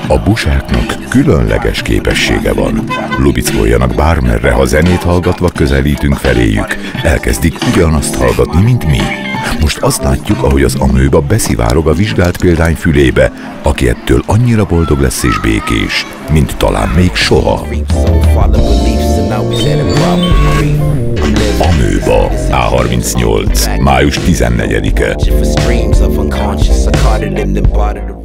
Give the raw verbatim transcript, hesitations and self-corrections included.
A busáknak különleges képessége van. Lubickoljanak bármerre, ha zenét hallgatva közelítünk feléjük. Elkezdik ugyanazt hallgatni, mint mi. Most azt látjuk, ahogy az amőba beszivárog a vizsgált példány fülébe, aki ettől annyira boldog lesz és békés, mint talán még soha. Amőba, á harmincnyolc, május tizennegyedike.